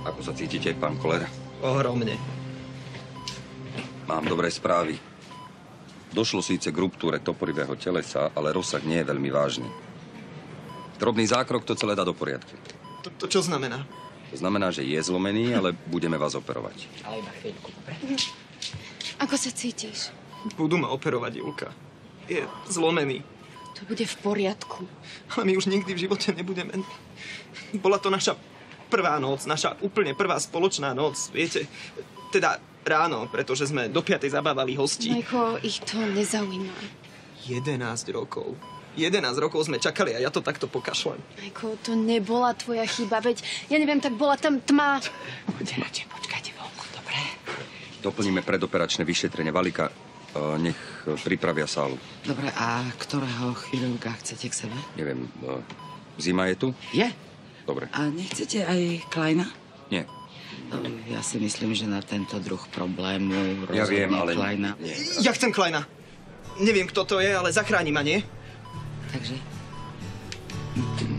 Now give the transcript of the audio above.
Ako sa cítite, pán Koller? Ohromne. Mám dobré správy. Došlo síce k ruptúre toporivého telesa, ale rozsah nie je veľmi vážny. Drobný zákrok to celé dá do poriadku. To čo znamená? To znamená, že je zlomený, ale budeme vás operovať. Ale iba chvíľku, dobre? Ako sa cítiš? Budú ma operovať, Julka. Je zlomený. To bude v poriadku. Ale my už nikdy v živote nebudeme. Bola to naša prvá noc, naša úplne prvá spoločná noc, viete. Teda ráno, pretože sme do 5. zabávali hostí. Majko, ich to nezaujíma. 11 rokov. 11 rokov sme čakali a ja to takto pokašlem. Majko, to nebola tvoja chyba, veď, ja neviem, tak bola tam tma. Bude radšej počkať vonku, dobre? Doplníme predoperačné vyšetrenie. Valika, nech pripravia sálu. Dobre, a ktorého chirurga chcete k sebe? Neviem, Zima je tu? Je. Dobre. A nechcete aj Kleina? Nie. Ja si myslím, že na tento druh problému Ja viem, ale... Kleina. Nie. Ja chcem Kleina. Neviem, kto to je, ale zachráni ma, nie? Takže